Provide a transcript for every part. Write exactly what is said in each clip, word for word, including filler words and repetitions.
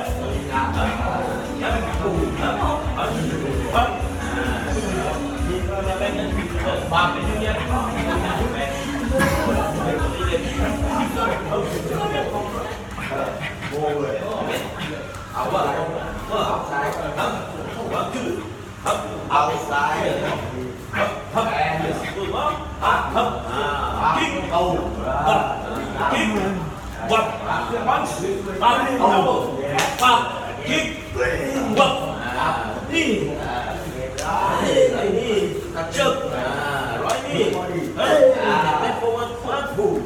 ba cái thứ nhất áo vào áo sai hấp hấp chữ hấp áo sai hấp hấp hấp hấp kích cầu kích quật bắn bắn đầu bắn kích quật đi đi trước nói đi lên phong an phát phủ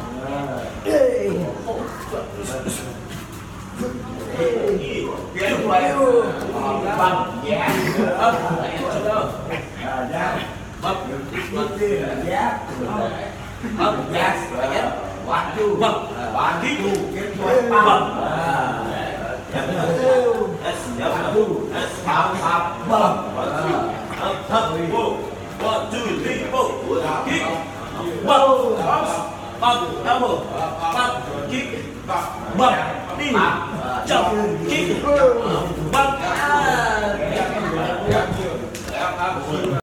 kiếm quay bằng giá ấp bắp giá ấp giá quạt chu bắp quạt ký chu bắp one, two, three, four. Kick. Bump. Bump. Elbow. Bump. Kick. Bump. Knee. Jump. Kick. Bump.